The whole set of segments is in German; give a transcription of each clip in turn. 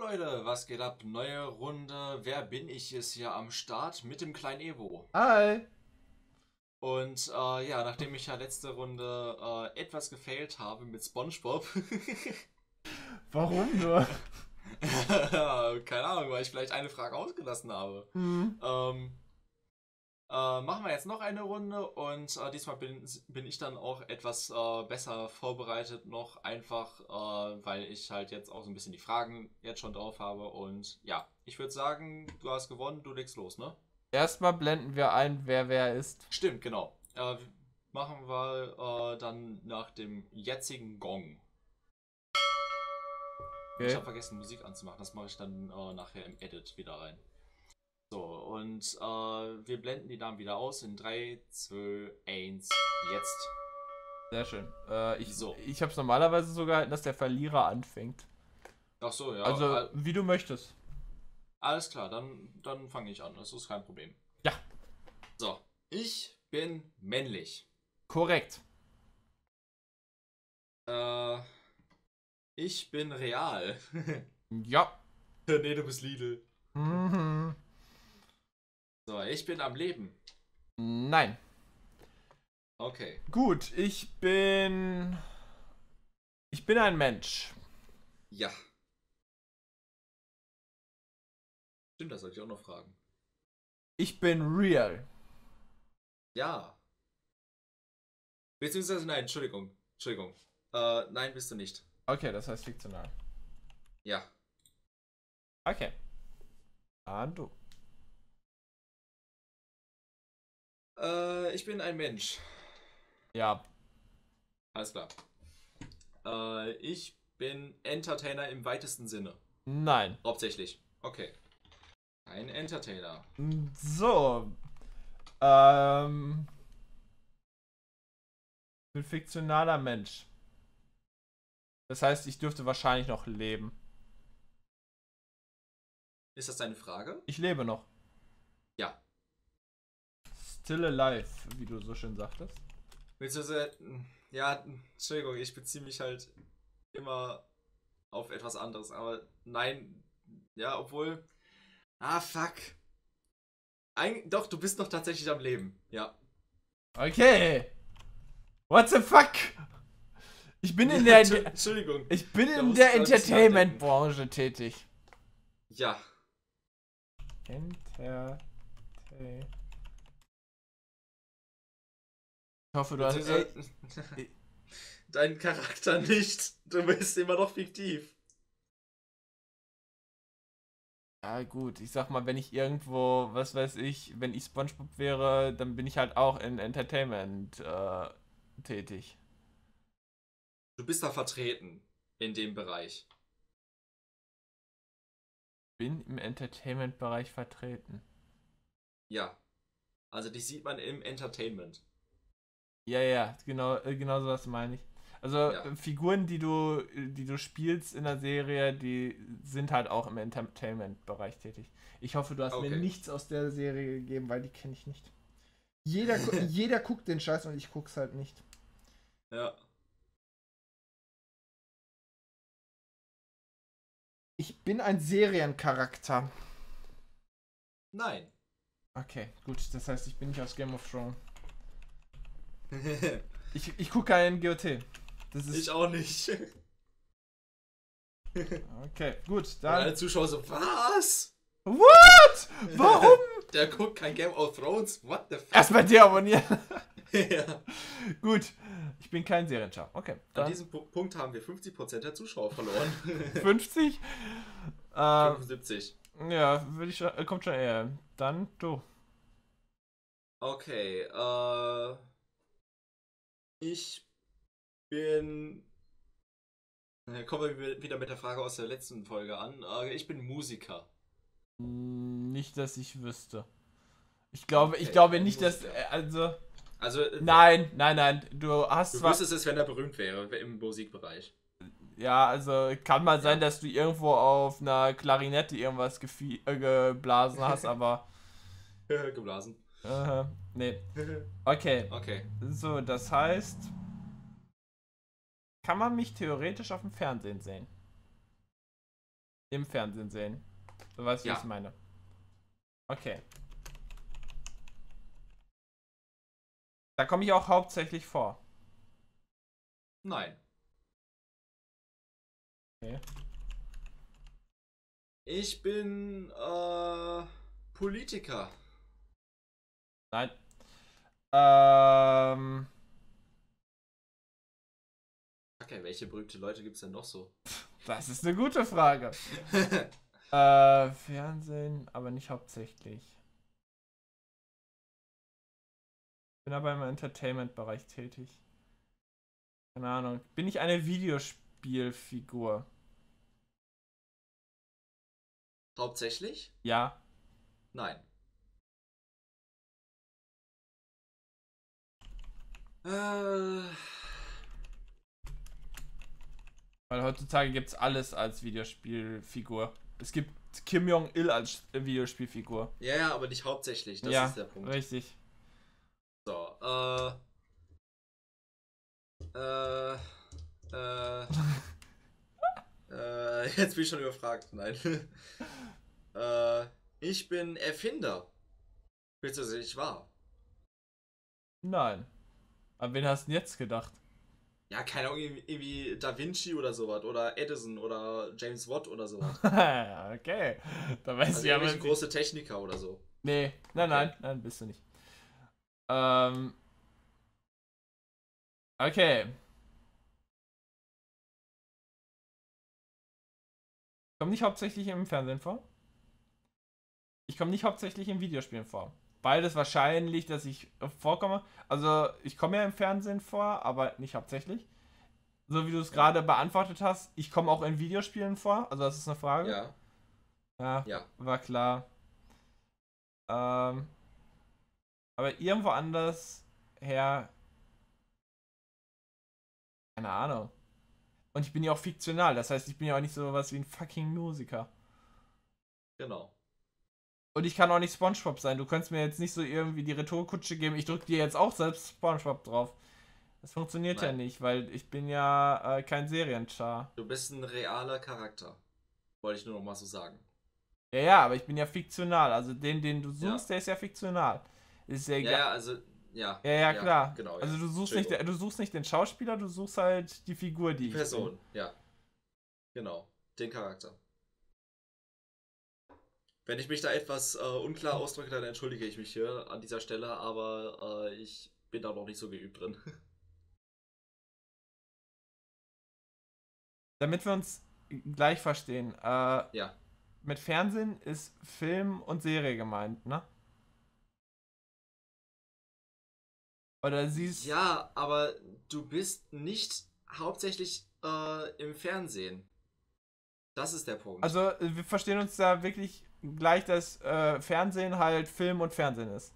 Leute, was geht ab? Neue Runde. Wer bin ich? Ist hier am Start mit dem kleinen Evo. Hi. Und ja, nachdem ich ja letzte Runde etwas gefailt habe mit SpongeBob. Warum nur? Keine Ahnung, weil ich vielleicht eine Frage ausgelassen habe. Hm. Machen wir jetzt noch eine Runde und diesmal bin ich dann auch etwas besser vorbereitet noch, einfach weil ich halt jetzt auch so ein bisschen die Fragen jetzt schon drauf habe und ja, ich würde sagen, du hast gewonnen, du legst los, ne? Erstmal blenden wir ein, wer ist. Stimmt, genau. Machen wir dann nach dem jetzigen Gong. Ich Okay. habe vergessen Musik anzumachen, das mache ich dann nachher im Edit wieder rein. So, und wir blenden die Namen wieder aus in 3, 2, 1, jetzt. Sehr schön. So. Ich habe es normalerweise so gehalten, dass der Verlierer anfängt. Ach so, ja. Also, wie du möchtest. Alles klar, dann fange ich an. Das ist kein Problem. Ja. So, ich bin männlich. Korrekt. Ich bin real. Ja. Nee, du bist Lidl. Mhm. So, ich bin am Leben. Nein. Okay. Gut, ich bin ein Mensch. Ja. Stimmt, das sollte ich auch noch fragen. Ich bin real. Ja. Beziehungsweise, nein, Entschuldigung. Nein, bist du nicht. Okay, das heißt fiktional. Ja. Okay. Ah, du. Ich bin ein Mensch. Ja. Alles klar. Ich bin Entertainer im weitesten Sinne. Nein. Hauptsächlich. Okay. Ein Entertainer. So. Bin fiktionaler Mensch. Das heißt, ich dürfte wahrscheinlich noch leben. Ist das deine Frage? Ich lebe noch. Ja. Still alive, wie du so schön sagtest. Beziehungsweise, ja, Entschuldigung, ich beziehe mich halt immer auf etwas anderes. Aber nein, ja, obwohl. Ah, fuck. Doch, du bist noch tatsächlich am Leben. Ja. Okay. What the fuck? Ich bin in Ja, der Entschuldigung. Ich bin Da in musst der du ein bisschen Entertainment-Branche tätig. Ja. Ich hoffe, du hast. Dein Charakter nicht. Du bist immer noch fiktiv. Ja, gut, ich sag mal, wenn ich irgendwo, was weiß ich, wenn ich SpongeBob wäre, dann bin ich halt auch in Entertainment tätig. Du bist da vertreten in dem Bereich. Bin im Entertainment-Bereich vertreten. Ja. Also dich sieht man im Entertainment. Ja, ja, genau so was meine ich. Also Ja. Figuren, die du spielst in der Serie, die sind halt auch im Entertainment-Bereich tätig. Ich hoffe, du hast mir Okay. nichts aus der Serie gegeben, weil die kenne ich nicht. Jeder guckt den Scheiß und ich guck's halt nicht. Ja. Ich bin ein Seriencharakter. Nein. Okay, gut, das heißt, ich bin nicht aus Game of Thrones. Ich gucke keinen GOT. Das ist. Ich auch nicht. Okay, gut, Und dann. alle Zuschauer so, was? What? Warum? Der guckt kein Game of Thrones? What the fuck? Erstmal deabonnieren. Ja. Gut, ich bin kein Serienschau. Okay, An dann diesem Punkt haben wir 50% der Zuschauer verloren. 50. 75. Ja, würde ich schon, kommt schon eher. Dann du. Okay, ich bin. Kommen wir wieder mit der Frage aus der letzten Folge an. Ich bin Musiker. Nicht, dass ich wüsste. Ich Okay, glaube ein nicht, dass. Musiker. Also. Also, Nein. Du hast du zwar. wüsstest es, wenn er berühmt wäre im Musikbereich. Ja, also kann mal sein, Ja. dass du irgendwo auf einer Klarinette irgendwas geblasen hast, aber. Geblasen. Nee. Okay. Okay. So, das heißt. Kann man mich theoretisch auf dem Fernsehen sehen? Im Fernsehen sehen. Du weißt, wie ich es Ja. meine. Okay. Da komme ich auch hauptsächlich vor. Nein. Okay. Ich bin Politiker. Nein. Ähm, Okay, welche berühmte Leute gibt es denn noch so? Das ist eine gute Frage. Fernsehen, aber nicht hauptsächlich. Bin aber im Entertainment-Bereich tätig. Keine Ahnung. Bin ich eine Videospielfigur? Hauptsächlich? Ja. Nein. Äh, Weil heutzutage gibt es alles als Videospielfigur. Es gibt Kim Jong-il als Videospielfigur. ja, ja, aber nicht hauptsächlich, das Ja, ist der Punkt. richtig. So, äh, äh, jetzt bin ich schon überfragt. Nein. äh, ich bin Erfinder. Beziehungsweise ich war. Nein. An wen hast du denn jetzt gedacht? Ja, keine Ahnung, irgendwie Da Vinci oder sowas. Oder Edison oder James Watt oder sowas. Okay. Da weiß Also ich aber irgendwelche nicht. große Techniker oder so. Nee, nein, Okay. nein, bist du nicht. Ähm, okay. Kommt nicht hauptsächlich im Fernsehen vor? Ich komme nicht hauptsächlich in Videospielen vor. Beides wahrscheinlich, dass ich vorkomme. Also, ich komme ja im Fernsehen vor, aber nicht hauptsächlich. So wie du es Ja. gerade beantwortet hast, ich komme auch in Videospielen vor. Also, das ist eine Frage. Ja. Ja, Ja. war klar. Ähm, aber irgendwo anders her, keine Ahnung. Und ich bin ja auch fiktional, das heißt, ich bin ja auch nicht so was wie ein fucking Musiker. Genau. Und ich kann auch nicht SpongeBob sein. Du könntest mir jetzt nicht so irgendwie die Retourkutsche geben, ich drück dir jetzt auch selbst SpongeBob drauf. Das funktioniert ja Nein. nicht, weil ich bin ja kein Serienchar. Du bist ein realer Charakter. Wollte ich nur noch mal so sagen. Ja, ja, aber ich bin ja fiktional. Also den du Ja. suchst, der ist ja fiktional. Ist ja Ja, egal. ja, also, ja. Ja, ja, Ja, klar. genau, Also ja. Entschuldigung. du suchst nicht den Schauspieler, du suchst halt die Figur, Die die ich bin. Person, ja. Genau. Den Charakter. Wenn ich mich da etwas unklar ausdrücke, dann entschuldige ich mich hier an dieser Stelle, aber ich bin da noch nicht so geübt drin. Damit wir uns gleich verstehen. Ja. Mit Fernsehen ist Film und Serie gemeint, ne? Oder siehst. Ja, aber du bist nicht hauptsächlich im Fernsehen. Das ist der Punkt. Also, wir verstehen uns da wirklich gleich, dass Fernsehen halt Film und Fernsehen ist.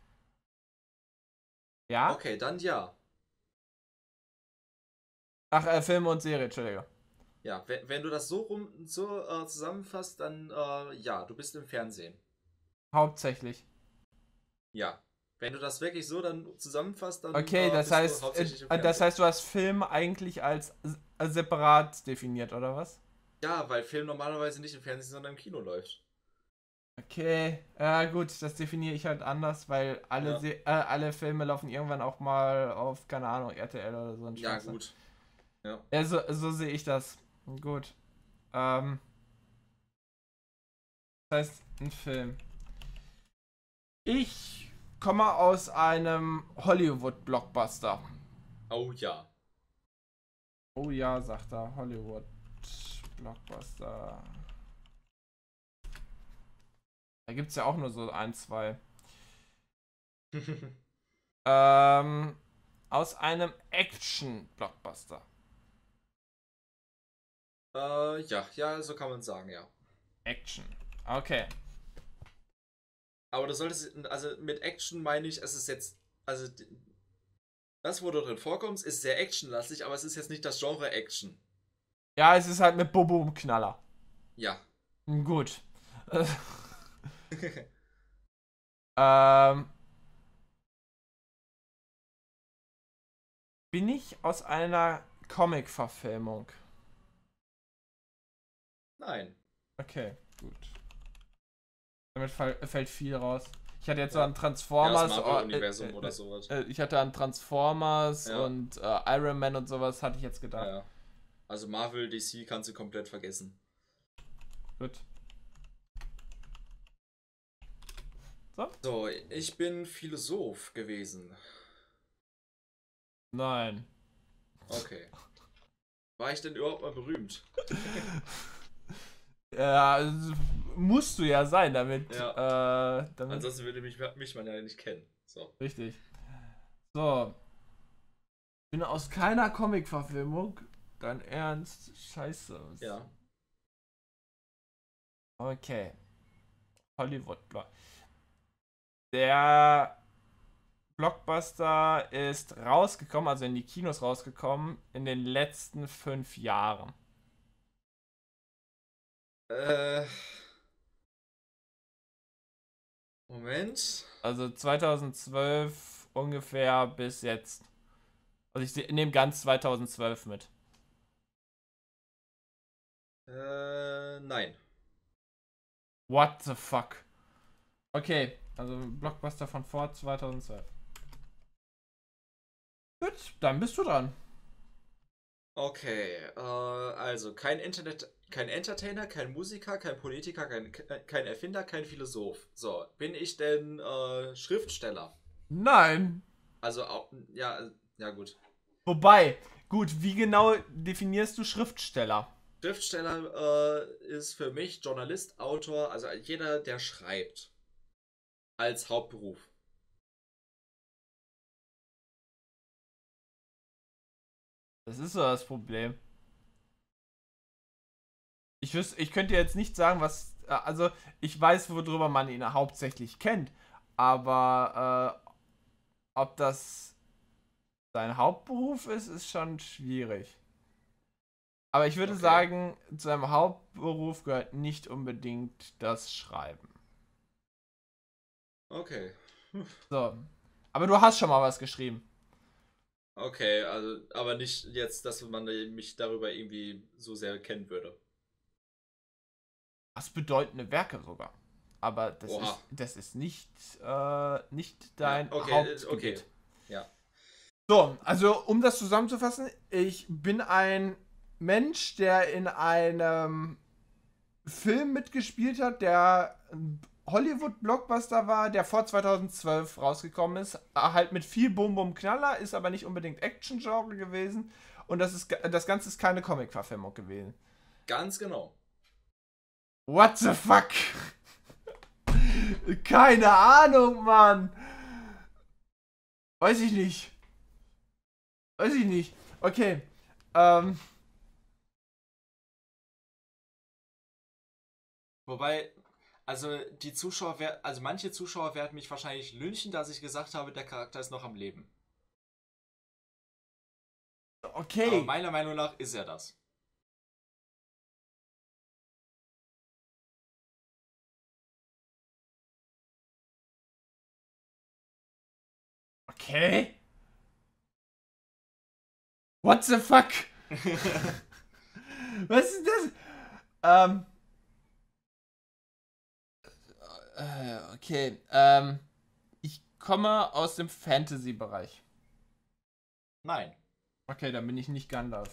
Ja? Okay, dann ja. Ach, Film und Serie, Entschuldige. Ja, wenn du das so zusammenfasst, dann ja, du bist im Fernsehen. Hauptsächlich. Ja. Wenn du das wirklich so dann zusammenfasst, dann Okay, bist du hauptsächlich im das Fernsehen. heißt, du hast Film eigentlich als separat definiert, oder was? Ja, weil Film normalerweise nicht im Fernsehen, sondern im Kino läuft. Okay, ja gut, das definiere ich halt anders, weil Ja. alle Filme laufen irgendwann auch mal auf, keine Ahnung, RTL oder so ein Ja, Schwachsinn. gut. Ja. Ja, so sehe ich das. Gut. Ähm, Das heißt, ein Film. Ich komme aus einem Hollywood-Blockbuster. Oh ja. Oh ja, sagt er, Hollywood-Blockbuster. Da gibt es ja auch nur so ein, zwei. Ähm, Aus einem Action-Blockbuster. Ja, ja, so kann man sagen, ja. Action. Okay. Aber du solltest, also mit Action meine ich, es ist jetzt, also das, wo du drin vorkommst, ist sehr actionlastig, aber es ist jetzt nicht das Genre Action. Ja, es ist halt mit Bobo und Knaller. Ja. Gut. ähm, Bin ich aus einer Comic-Verfilmung? Nein. Okay, gut. Damit fällt viel raus. Ich hatte jetzt so Ja. an Transformers. Ja, das Marvel-Universum oder sowas. Ich hatte an Transformers Ja. und Iron Man und sowas hatte ich jetzt gedacht. Ja. Also Marvel, DC kannst du komplett vergessen. Gut. So, ich bin Philosoph gewesen. Nein. Okay. War ich denn überhaupt mal berühmt? Ja, musst du ja sein, damit. Ja. Damit Ansonsten würde mich man ja nicht kennen. So. richtig. So. Bin aus keiner Comic-Verfilmung. Dein Ernst? Scheiße. Ja. Okay. Hollywood. Der Blockbuster ist rausgekommen, also in die Kinos rausgekommen, in den letzten 5 Jahren. Moment. Also 2012 ungefähr bis jetzt. Also ich nehme ganz 2012 mit. Nein. What the fuck? Okay, also Blockbuster von vor 2012. Gut, dann bist du dran. Okay, also kein Entertainer, kein Musiker, kein Politiker, kein Erfinder, kein Philosoph. So, bin ich denn Schriftsteller? Nein. Also, ja gut. Wobei, gut, wie genau definierst du Schriftsteller? Schriftsteller ist für mich Journalist, Autor, also jeder, der schreibt. Als Hauptberuf. Das ist so das Problem. Ich könnte jetzt nicht sagen, was. Also, ich weiß, worüber man ihn hauptsächlich kennt. Aber ob das sein Hauptberuf ist, ist schon schwierig. Aber ich würde Okay. sagen, zu seinem Hauptberuf gehört nicht unbedingt das Schreiben. Okay. So. Aber du hast schon mal was geschrieben. Okay, also, aber nicht jetzt, dass man mich darüber irgendwie so sehr kennen würde. Hast bedeutende Werke sogar. Aber Oha. das ist nicht dein Ja, okay, Hauptgebiet. okay. Ja. So, also um das zusammenzufassen, ich bin ein Mensch, der in einem Film mitgespielt hat, der ein Hollywood-Blockbuster war, der vor 2012 rausgekommen ist. Halt mit viel Bum-Bum-Knaller, ist aber nicht unbedingt Action-Genre gewesen. Und das Ganze ist keine Comic-Verfilmung gewesen. Ganz genau. What the fuck? Keine Ahnung, Mann. Weiß ich nicht. Weiß ich nicht. Okay. Wobei, also also manche Zuschauer werden mich wahrscheinlich lynchen, dass ich gesagt habe, der Charakter ist noch am Leben. Aber Okay. meiner Meinung nach ist er das. Okay. What the fuck? Was ist das? Okay. Ich komme aus dem Fantasy-Bereich. Nein. Okay, dann bin ich nicht Gandalf.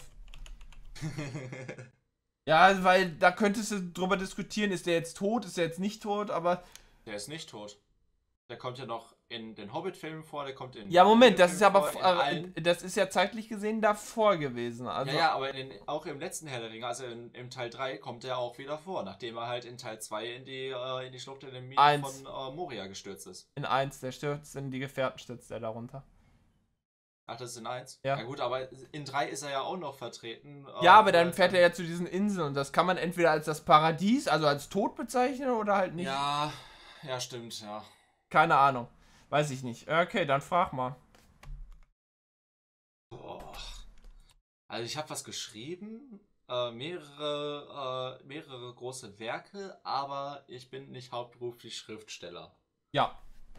Ja, weil da könntest du drüber diskutieren, ist der jetzt tot, ist der jetzt nicht tot, aber. Der ist nicht tot. Der kommt ja noch in den Hobbit-Filmen vor, der kommt in. Ja, Moment, das ist ja aber. vor, in allen. Das ist ja zeitlich gesehen davor gewesen. Also, Ja, aber auch im letzten Herr der Ringe, also im Teil 3, kommt er auch wieder vor, nachdem er halt in Teil 2 in die Schlucht in den Minen Eins. von Moria gestürzt ist. In 1, der stürzt in die Gefährten, stürzt er darunter. Ach, das ist in 1? Ja. Ja gut, aber in 3 ist er ja auch noch vertreten. Ja, aber dann fährt er ja zu diesen Inseln und das kann man entweder als das Paradies, also als Tod bezeichnen oder halt nicht. Ja, stimmt, ja. Keine Ahnung. Weiß ich nicht. Okay, dann frag mal. Boah. Also ich habe was geschrieben, mehrere große Werke, aber ich bin nicht hauptberuflich Schriftsteller. Ja.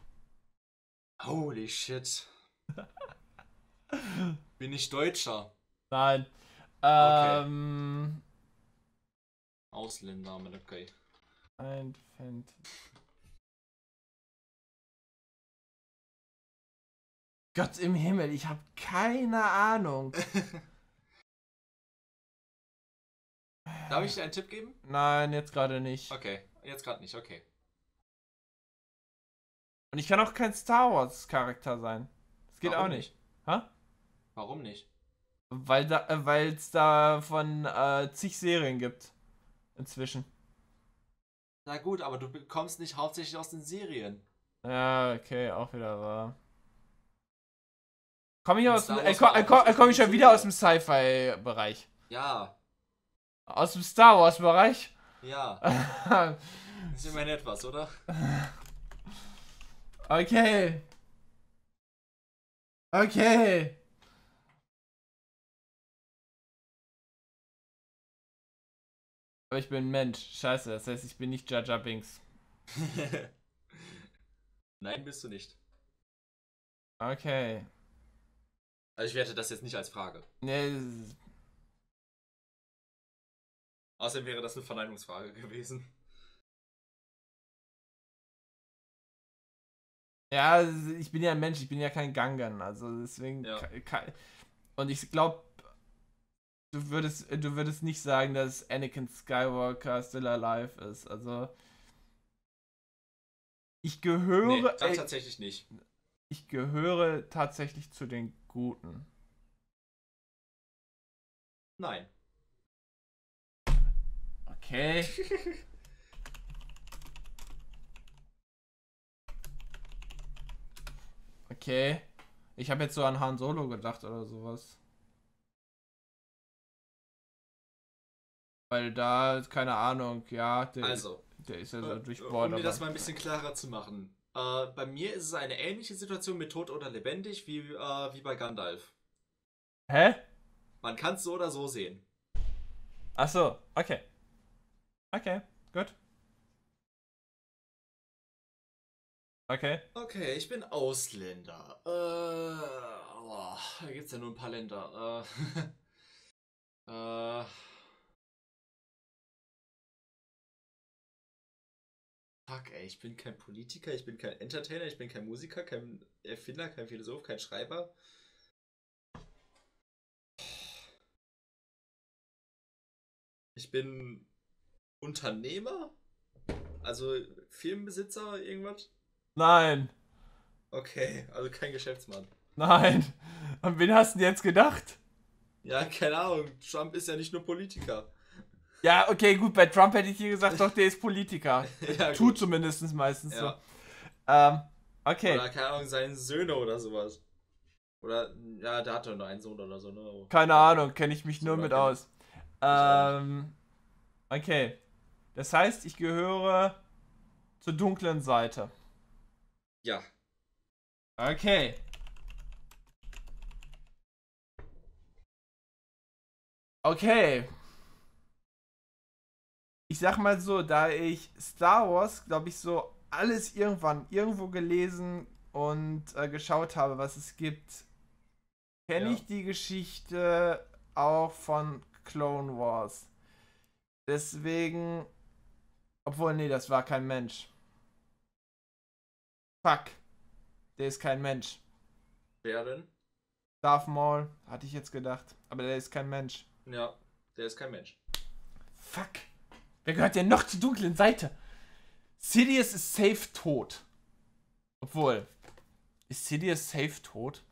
Holy shit. Bin ich Deutscher? Nein. Okay. Ausländer, okay. Ein Fantasy. Gott im Himmel, ich habe keine Ahnung. Darf ich dir einen Tipp geben? Nein, jetzt gerade nicht. Okay, jetzt gerade nicht, okay. Und ich kann auch kein Star Wars Charakter sein. Das geht Warum auch nicht. Hä? Warum nicht? Weil es da von zig Serien gibt. Inzwischen. Na gut, aber du bekommst nicht hauptsächlich aus den Serien. Ja, okay, auch wieder wahr. Komme ich, Und aus dem, Star Wars war auch nicht komm ich eine schon wieder aus Serie. dem Sci-Fi-Bereich. Ja, Aus dem Star Wars-Bereich? ja. Das ist immerhin etwas, oder? Okay. Okay. Aber ich bin ein Mensch. Scheiße, das heißt, ich bin nicht Jar Jar Binks. Nein, bist du nicht. Okay. Also ich werte das jetzt nicht als Frage. Nee, Außerdem wäre das eine Verneinungsfrage gewesen. ja, ich bin ja ein Mensch, ich bin ja kein Gangan. Also deswegen. Ja. Und ich glaube, du würdest nicht sagen, dass Anakin Skywalker still alive ist. Also. Ich Nee, gehöre. dann tatsächlich nicht. Ich gehöre tatsächlich zu den Guten. Nein. Okay. Okay. Ich habe jetzt so an Han Solo gedacht oder sowas. Weil da, keine Ahnung, ja, Also, der ist ja so um durchbohrt. dir das mal ein bisschen klarer zu machen. Bei mir ist es eine ähnliche Situation mit Tot oder Lebendig wie bei Gandalf. Hä? Man kann es so oder so sehen. Ach so, okay. Okay, gut. Okay. Okay, ich bin Ausländer. Da gibt's ja nur ein paar Länder. Äh, fuck, ey, ich bin kein Politiker, ich bin kein Entertainer, ich bin kein Musiker, kein Erfinder, kein Philosoph, kein Schreiber. Ich bin Unternehmer? Also Firmenbesitzer, irgendwas? Nein. Okay, also kein Geschäftsmann. Nein. An wen hast du denn jetzt gedacht? Ja, keine Ahnung. Trump ist ja nicht nur Politiker. Ja, okay, gut, bei Trump hätte ich dir gesagt, doch, der ist Politiker. Ja, Tut gut. zumindest meistens so. Ja. Okay. Oder keine Ahnung, seine Söhne oder sowas. Oder, ja, der hat doch nur einen Sohn oder so, ne? Keine Ahnung, kenne ich mich So nur oder mit kenn ich- aus. auch nicht. Okay. Das heißt, ich gehöre zur dunklen Seite. Ja. Okay. Okay. Ich sag mal so, da ich Star Wars, glaube ich, so alles irgendwann irgendwo gelesen und geschaut habe, was es gibt, kenne Ja. ich die Geschichte auch von Clone Wars. Deswegen, obwohl, nee, das war kein Mensch. Fuck, der ist kein Mensch. Wer denn? Darth Maul, hatte ich jetzt gedacht, aber der ist kein Mensch. Ja, der ist kein Mensch. Fuck. Wer gehört denn noch zur dunklen Seite? Sidious ist safe tot. Obwohl, ist Sidious safe tot?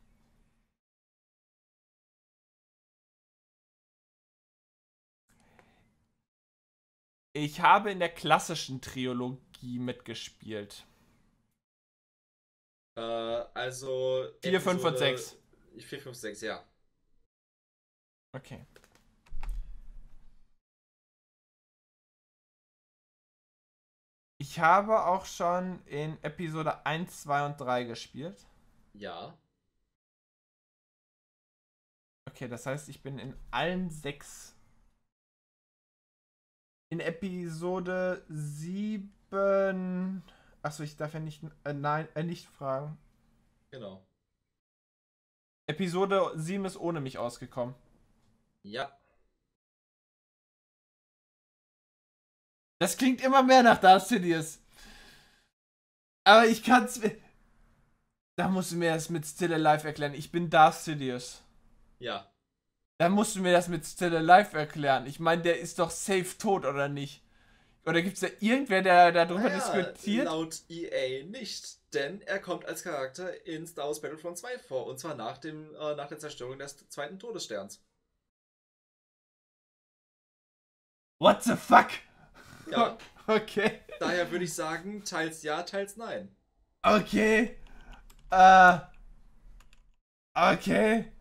Ich habe in der klassischen Trilogie mitgespielt. Also. 4, 5 und Episode 6. 4, 5, 6, ja. Okay. Ich habe auch schon in Episode 1, 2 und 3 gespielt. Ja. Okay, das heißt, ich bin in allen 6. In Episode 7. Achso, ich darf ja nicht. Nein, nicht fragen. Genau. Episode 7 ist ohne mich ausgekommen. Ja. Das klingt immer mehr nach Darth Sidious. Aber ich kann's. Da musst du mir das mit Still Alive erklären. Ich bin Darth Sidious. Ja. Da musst du mir das mit Still Alive erklären. Ich meine, der ist doch safe tot, oder nicht? Oder gibt's da irgendwer, der darüber diskutiert? Laut EA nicht. Denn er kommt als Charakter in Star Wars Battlefront 2 vor. Und zwar nach der Zerstörung des zweiten Todessterns. What the fuck? Ja. Okay. Daher würde ich sagen, teils ja, teils nein. Okay. Okay.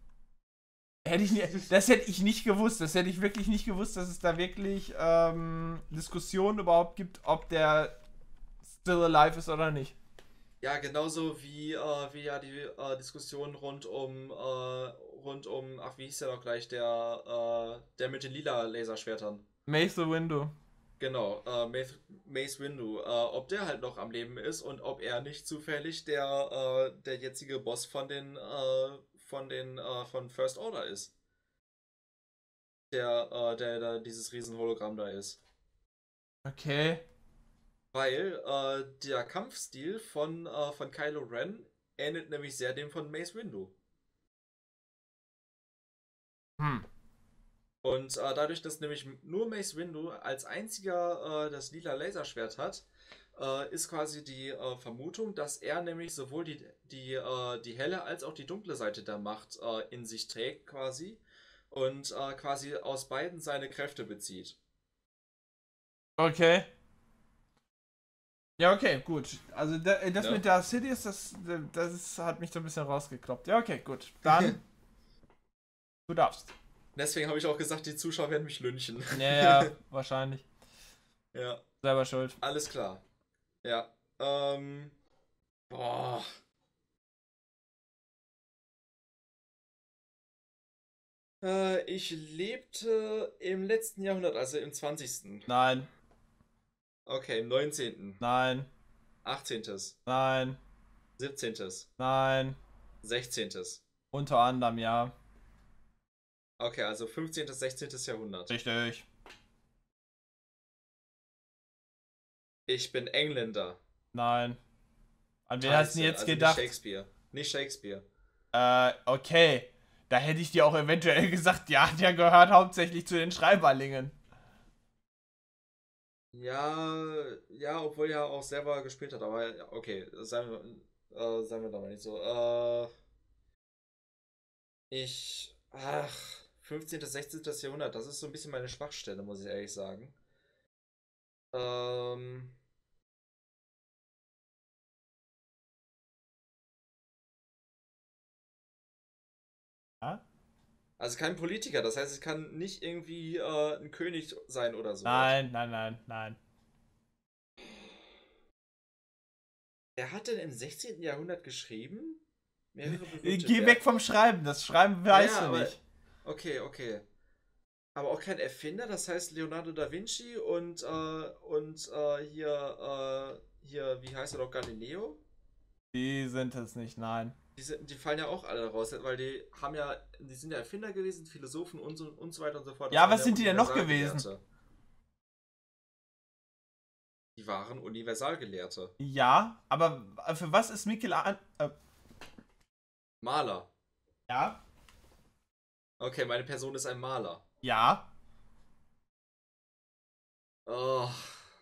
Das hätte ich nicht gewusst. Das hätte ich wirklich nicht gewusst, dass es da wirklich Diskussionen überhaupt gibt, ob der still alive ist oder nicht. Ja, genauso wie ja die Diskussion rund um, ach, wie hieß der noch gleich, der mit den lila Laserschwertern. Mace Windu. Genau, Mace Windu, ob der halt noch am Leben ist und ob er nicht zufällig der jetzige Boss von First Order ist. Der dieses Riesenhologramm da ist. Okay. Weil der Kampfstil von Kylo Ren ähnelt nämlich sehr dem von Mace Windu. Und dadurch, dass nämlich nur Mace Windu als einziger das lila Laserschwert hat, ist quasi die Vermutung, dass er nämlich sowohl die helle als auch die dunkle Seite der Macht in sich trägt quasi und quasi aus beiden seine Kräfte bezieht. Okay. Ja, okay, gut. Also das Ja. mit Darth Sidious, das hat mich so ein bisschen rausgekloppt. Ja, okay, gut. Dann, du darfst. Deswegen habe ich auch gesagt, die Zuschauer werden mich lynchen. Ja, wahrscheinlich. Ja. Selber schuld. Alles klar. Ja. Boah. Ich lebte im letzten Jahrhundert, also im 20. Nein, Okay, im 19., nein, 18., nein, 17., nein. 16. Unter anderem, ja. Okay, also 15., 16. Jahrhundert. Richtig. Ich bin Engländer. Nein. An wen hast du denn jetzt also gedacht? Nicht Shakespeare. Nicht Shakespeare. Okay. Da hätte ich dir auch eventuell gesagt, ja, der gehört hauptsächlich zu den Schreiberlingen. Ja, obwohl er auch selber gespielt hat, aber okay, seien wir da mal nicht so. Ach, 15., 16. Jahrhundert, das ist so ein bisschen meine Schwachstelle, muss ich ehrlich sagen. Ähm, Ja? also kein Politiker, das heißt, es kann nicht irgendwie ein König sein oder so. Nein, nein, nein, nein. Wer hat denn im 16. Jahrhundert geschrieben? Mehrere berühmte Geh weg Werke. vom Schreiben. Das Schreiben weißt du nicht. Okay. Aber auch kein Erfinder, das heißt Leonardo da Vinci und hier, wie heißt er doch, Galileo? Die sind es nicht, nein. Die fallen ja auch alle raus, weil die sind ja Erfinder gewesen, Philosophen und so weiter und so fort. Ja, Das was waren sind die denn noch Universalgelehrte. gewesen? Die waren Universalgelehrte. Ja, aber für was ist Michelangelo? Maler. Ja? Okay, meine Person ist ein Maler. Ja. Oh.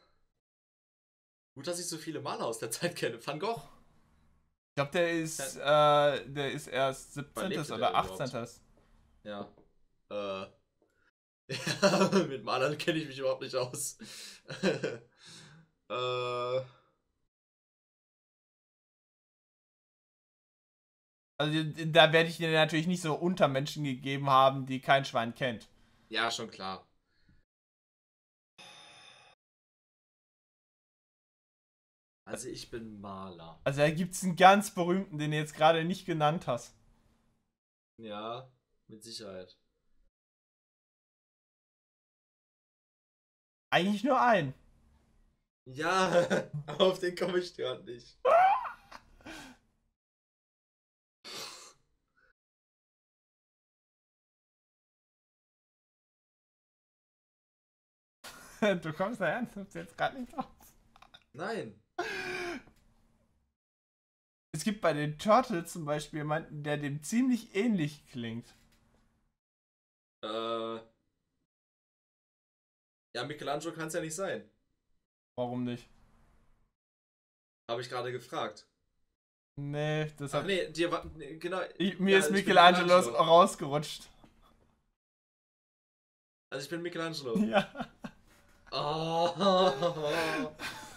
Gut, dass ich so viele Maler aus der Zeit kenne. Van Gogh. Ich glaube, der ist erst 17. lebte oder der 18. Ja. Ja, mit Malern kenne ich mich überhaupt nicht aus. Also da werde ich dir natürlich nicht so Untermenschen gegeben haben, die kein Schwein kennt. Ja, schon klar. Also ich bin Maler. Also da gibt es einen ganz berühmten, den du jetzt gerade nicht genannt hast. Ja, mit Sicherheit. Eigentlich nur einen. Ja, auf den komme ich gerade nicht. Du kommst da ernsthaft jetzt gerade nicht drauf. Nein. Es gibt bei den Turtles zum Beispiel jemanden, der dem ziemlich ähnlich klingt. Ja, Michelangelo kann es ja nicht sein. Warum nicht? Habe ich gerade gefragt. Nee, das Ach hat... nee, dir war. Nee, genau. Mir ja, ist ich bin Michelangelo rausgerutscht. Also ich bin Michelangelo. Ja. Oh.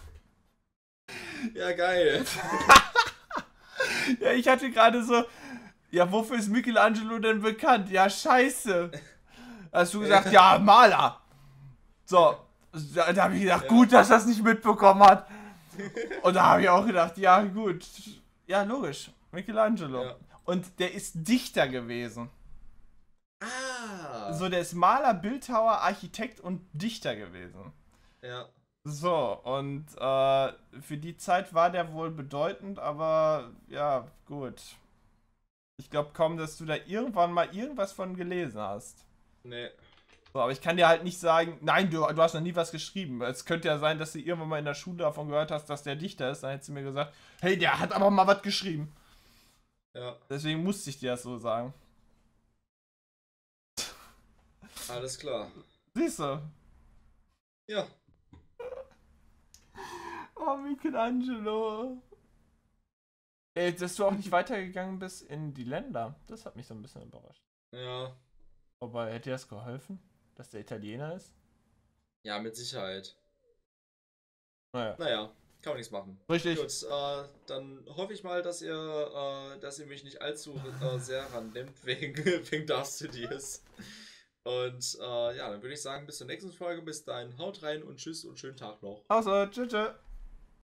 Ja, geil. Ja, ich hatte gerade so... Ja, wofür ist Michelangelo denn bekannt? Ja, scheiße. Hast du gesagt, ja, Maler. So, da habe ich gedacht, gut, dass er das nicht mitbekommen hat. Und da habe ich auch gedacht, ja, gut. Ja, logisch. Michelangelo. Ja. Und der ist Dichter gewesen. Ah. So, der ist Maler, Bildhauer, Architekt und Dichter gewesen. Ja. So, und für die Zeit war der wohl bedeutend, aber ja, gut. Ich glaube kaum, dass du da irgendwann mal irgendwas von gelesen hast. Nee. So, aber ich kann dir halt nicht sagen, nein, du hast noch nie was geschrieben. Es könnte ja sein, dass du irgendwann mal in der Schule davon gehört hast, dass der Dichter ist. Dann hättest du mir gesagt, hey, der hat aber mal was geschrieben. Ja. Deswegen musste ich dir das so sagen. Alles klar. Siehst du? Ja. Oh, Michelangelo. Ey, dass du auch nicht weitergegangen bist in die Länder. Das hat mich so ein bisschen überrascht. Ja. Aber hätte dir das geholfen, dass der Italiener ist? Ja, mit Sicherheit. Naja. Naja, kann man nichts machen. Richtig. Gut, dann hoffe ich mal, dass ihr mich nicht allzu sehr rannimmt wegen Darth Sidious. Und ja, dann würde ich sagen, bis zur nächsten Folge. Bis dahin, haut rein und tschüss und schönen Tag noch. Also, tschüss.